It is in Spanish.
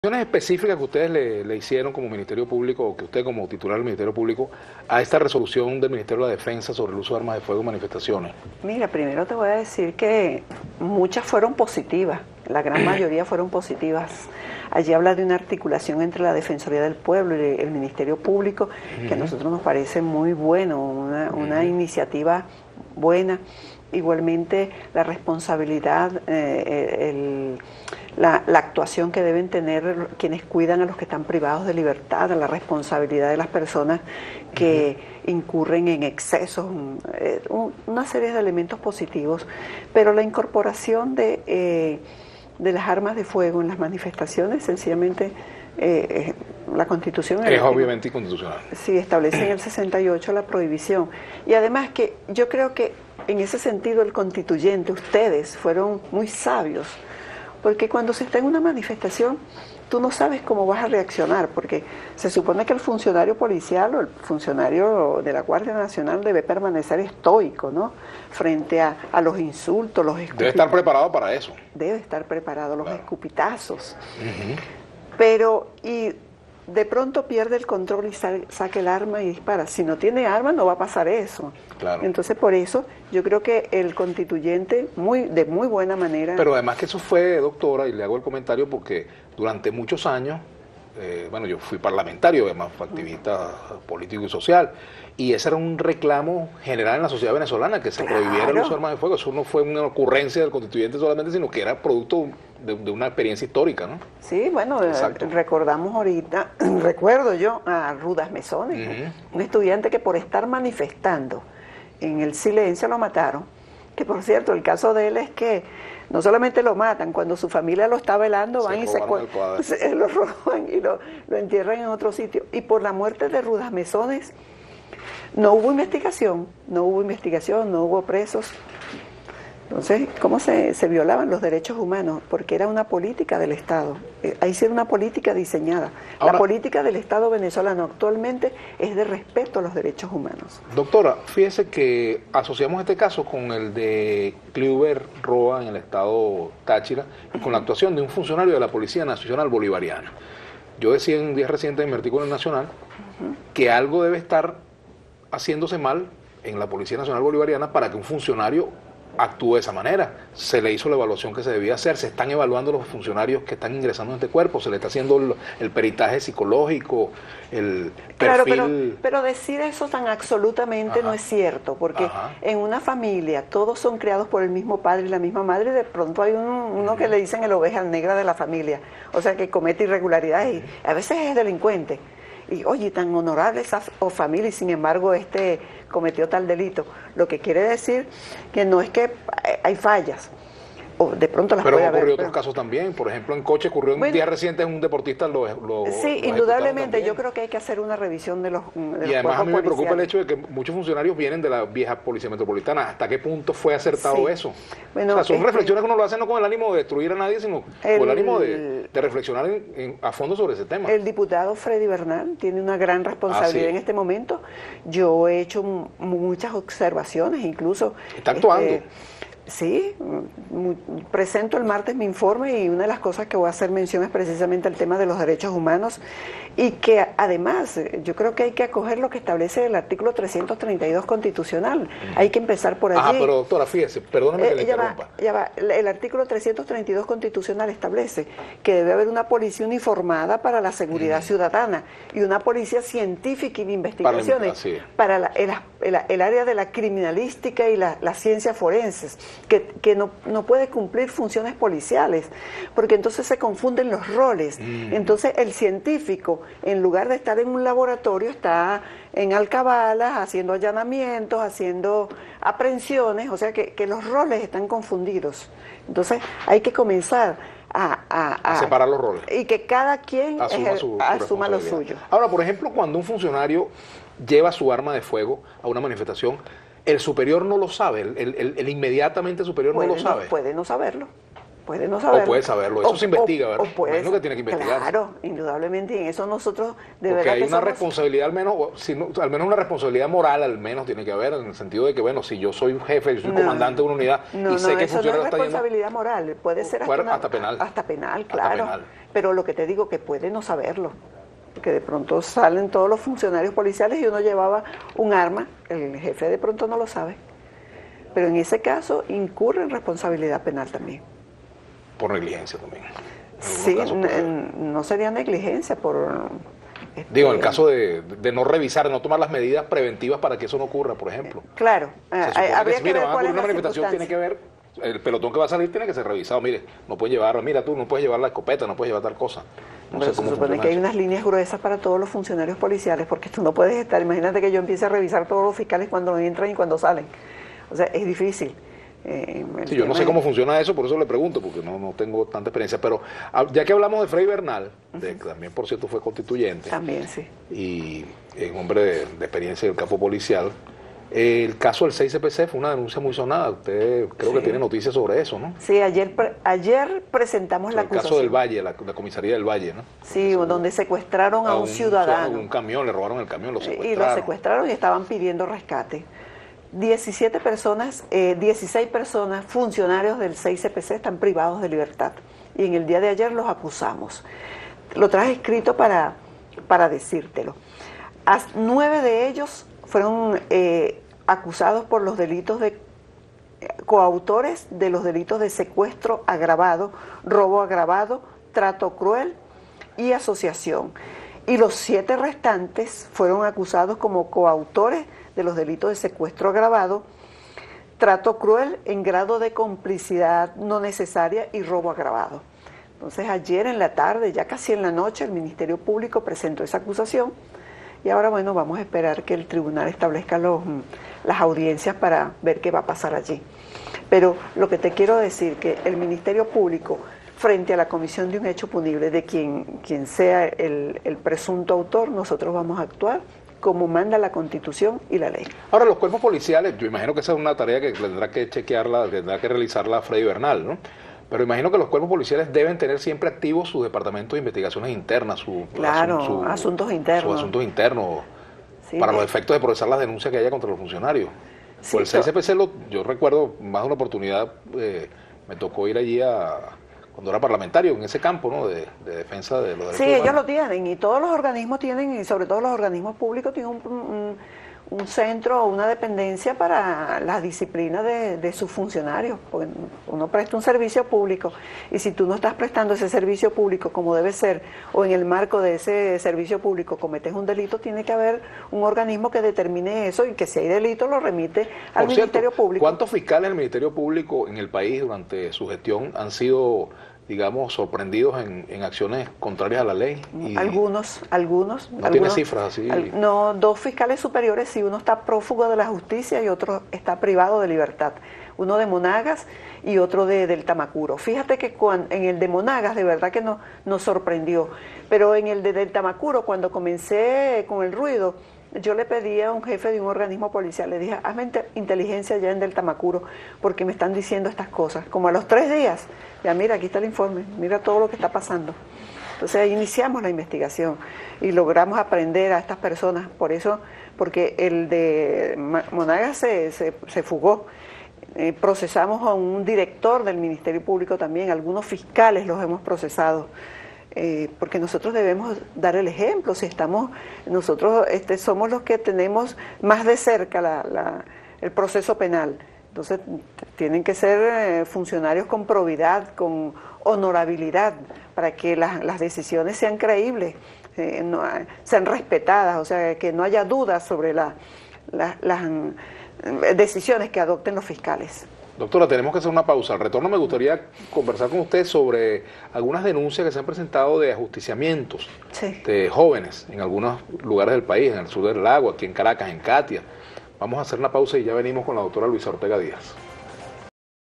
específicas que ustedes le hicieron como Ministerio Público, o que usted como titular del Ministerio Público, a esta resolución del Ministerio de la Defensa sobre el uso de armas de fuego en manifestaciones? Mira, primero te voy a decir que muchas fueron positivas, la gran mayoría fueron positivas. Allí habla de una articulación entre la Defensoría del Pueblo y el Ministerio Público, que a nosotros nos parece muy bueno, una iniciativa buena. Igualmente la responsabilidad, la actuación que deben tener quienes cuidan a los que están privados de libertad, la responsabilidad de las personas que incurren en excesos, una serie de elementos positivos, pero la incorporación de las armas de fuego en las manifestaciones, sencillamente la Constitución es obviamente inconstitucional. Sí, establece en el 68 la prohibición. Y además que yo creo que en ese sentido el constituyente, ustedes fueron muy sabios, porque cuando se está en una manifestación, tú no sabes cómo vas a reaccionar, porque se supone que el funcionario policial o el funcionario de la Guardia Nacional debe permanecer estoico, ¿no? Frente a los insultos, los escupitazos. Debe estar preparado para eso. Debe estar preparado, los claro. Escupitazos. Pero, y de pronto pierde el control y saca el arma y dispara. Si no tiene arma no va a pasar eso. Claro. Entonces por eso yo creo que el constituyente de muy buena manera... Pero además que eso fue, doctora, y le hago el comentario porque durante muchos años, bueno, yo fui parlamentario, además activista político y social, y ese era un reclamo general en la sociedad venezolana, que se prohibiera el uso de armas de fuego. Eso no fue una ocurrencia del constituyente solamente, sino que era producto de una experiencia histórica, ¿no? Sí, bueno, recordamos ahorita, recuerdo yo a Rudas Mesones, un estudiante que por estar manifestando en el silencio lo mataron, que por cierto el caso de él es que no solamente lo matan, cuando su familia lo está velando van y lo roban y lo entierran en otro sitio. Y por la muerte de Rudas Mesones no hubo investigación, no hubo presos. Entonces, ¿cómo se violaban los derechos humanos? Porque era una política del Estado. Ahí sí era una política diseñada. Ahora, la política del Estado venezolano actualmente es de respeto a los derechos humanos. Doctora, fíjese que asociamos este caso con el de Cliuber Roa en el estado Táchira y con la actuación de un funcionario de la Policía Nacional Bolivariana. Yo decía en días recientes en mi artículo en Nacional que algo debe estar haciéndose mal en la Policía Nacional Bolivariana para que un funcionario actúe de esa manera. Se le hizo la evaluación que se debía hacer, se están evaluando los funcionarios que están ingresando en este cuerpo, se le está haciendo el peritaje psicológico, el perfil... Claro, pero decir eso tan absolutamente no es cierto, porque en una familia todos son criados por el mismo padre y la misma madre, y de pronto hay uno que le dicen el oveja negra de la familia, o sea que comete irregularidades y a veces es delincuente. Y oye, tan honorable esa familia y sin embargo cometió tal delito. Lo que quiere decir que no es que hay fallas, o de pronto las puede haber. Pero ocurrió otros casos también, por ejemplo en Coche ocurrió en días recientes un deportista sí, indudablemente yo creo que hay que hacer una revisión de los y además a mí me preocupa el hecho de que muchos funcionarios vienen de la vieja Policía Metropolitana. ¿Hasta qué punto fue acertado eso? Bueno, o sea, son reflexiones que uno lo hace no con el ánimo de destruir a nadie, sino con el ánimo de reflexionar a fondo sobre ese tema. El diputado Freddy Bernal tiene una gran responsabilidad en este momento. Yo he hecho muchas observaciones, incluso... Está actuando. Sí, presento el martes mi informe y una de las cosas que voy a hacer mención es precisamente el tema de los derechos humanos y que además yo creo que hay que acoger lo que establece el artículo 332 constitucional. Hay que empezar por allí. Pero doctora, fíjese, perdóneme que le interrumpa. El artículo 332 constitucional establece que debe haber una policía uniformada para la seguridad ciudadana y una policía científica y de investigaciones para el área de la criminalística y las ciencias forenses. Que no puede cumplir funciones policiales, porque entonces se confunden los roles. Entonces el científico, en lugar de estar en un laboratorio, está en alcabalas, haciendo allanamientos, haciendo aprehensiones, o sea que los roles están confundidos. Entonces hay que comenzar a separar los roles. Y que cada quien asuma lo suyo. Ahora, por ejemplo, cuando un funcionario lleva su arma de fuego a una manifestación, el superior no lo sabe, el inmediatamente superior no lo sabe. Puede no saberlo. Puede no saberlo. O puede saberlo, eso se investiga, ¿verdad? Imagino que tiene que investigar. Claro, indudablemente, y en eso nosotros de Porque verdad hay que una somos... responsabilidad al menos, al menos una responsabilidad moral al menos tiene que haber, en el sentido de que, bueno, si yo soy un jefe, yo soy comandante de una unidad y sé que el funcionario está yendo... No, eso no es responsabilidad moral, puede ser hasta penal. Hasta penal, claro. Hasta penal. Pero lo que te digo, que puede no saberlo. Que de pronto salen todos los funcionarios policiales y uno llevaba un arma, el jefe de pronto no lo sabe. Pero en ese caso incurre en responsabilidad penal también. Por negligencia también. Sí, no sería negligencia por... Digo, en el caso de no revisar, de no tomar las medidas preventivas para que eso no ocurra, por ejemplo. Claro, habría que ver cuál es la manifestación, tiene que ver, el pelotón que va a salir tiene que ser revisado. Mire, no puedes llevar, mira tú, no puedes llevar la escopeta, no puedes llevar tal cosa. No sé cómo se supone que hay unas líneas gruesas para todos los funcionarios policiales, porque tú no puedes estar, imagínate que yo empiece a revisar todos los fiscales cuando entran y cuando salen. O sea, es difícil. Sí, yo no sé cómo funciona eso, por eso le pregunto, porque no tengo tanta experiencia. Pero ya que hablamos de Fray Bernal, que también, por cierto, fue constituyente. También, sí. Y es un hombre de experiencia del campo policial. El caso del 6CPC fue una denuncia muy sonada. Usted creo que tiene noticias sobre eso, ¿no? Sí, ayer presentamos la acusación. El caso del Valle, la comisaría del Valle, ¿no? Sí, donde secuestraron a un ciudadano. Un camión, le robaron el camión, lo secuestraron. Y lo secuestraron y estaban pidiendo rescate. 16 personas, funcionarios del 6CPC están privados de libertad. Y en el día de ayer los acusamos. Lo traje escrito para decírtelo. 9 de ellos fueron acusados por los delitos de coautores de los delitos de secuestro agravado, robo agravado, trato cruel y asociación. Y los 7 restantes fueron acusados como coautores de los delitos de secuestro agravado, trato cruel en grado de complicidad no necesaria y robo agravado. Entonces ayer en la tarde, ya casi en la noche, el Ministerio Público presentó esa acusación y ahora, bueno, vamos a esperar que el tribunal establezca las audiencias para ver qué va a pasar allí. Pero lo que te quiero decir, que el Ministerio Público, frente a la comisión de un hecho punible de quien sea el presunto autor, nosotros vamos a actuar como manda la Constitución y la ley. Ahora, los cuerpos policiales, yo imagino que esa es una tarea que tendrá que chequearla, que tendrá que realizarla Fray Bernal, ¿no? Pero imagino que los cuerpos policiales deben tener siempre activos sus departamentos de investigaciones internas, asuntos internos. Sí, para los efectos de procesar las denuncias que haya contra los funcionarios. Sí, por el 6CPC, yo recuerdo más de una oportunidad, me tocó ir allí cuando era parlamentario, en ese campo, ¿no?, de defensa de los derechos humanos. Sí, ellos lo tienen, y todos los organismos tienen, y sobre todo los organismos públicos tienen un centro o una dependencia para las disciplinas de sus funcionarios, porque uno presta un servicio público, y si tú no estás prestando ese servicio público como debe ser, o en el marco de ese servicio público cometes un delito, tiene que haber un organismo que determine eso, y que si hay delito lo remite al Ministerio Público. ¿Cuántos fiscales del Ministerio Público en el país durante su gestión han sido, digamos, sorprendidos en acciones contrarias a la ley? Algunos. ¿No tiene cifras así? No, 2 fiscales superiores, sí, uno está prófugo de la justicia y otro está privado de libertad. Uno de Monagas y otro del Tamacuro. Fíjate que en el de Monagas de verdad que nos sorprendió, pero en el del Tamacuro, cuando comencé con el ruido, yo le pedí a un jefe de un organismo policial, le dije, hazme inteligencia ya en del Tamacuro, porque me están diciendo estas cosas. Como a los 3 días, ya mira, aquí está el informe, mira todo lo que está pasando. Entonces ahí iniciamos la investigación y logramos aprender a estas personas, porque el de Monagas se fugó. Procesamos a un director del Ministerio Público también, algunos fiscales los hemos procesado. Porque nosotros debemos dar el ejemplo, nosotros somos los que tenemos más de cerca el proceso penal. Entonces tienen que ser funcionarios con probidad, con honorabilidad, para que las decisiones sean creíbles, sean respetadas, o sea, que no haya dudas sobre las decisiones que adopten los fiscales. Doctora, tenemos que hacer una pausa. Al retorno me gustaría conversar con usted sobre algunas denuncias que se han presentado de ajusticiamientos de jóvenes en algunos lugares del país, en el sur del lago, aquí en Caracas, en Catia. Vamos a hacer una pausa y ya venimos con la doctora Luisa Ortega Díaz.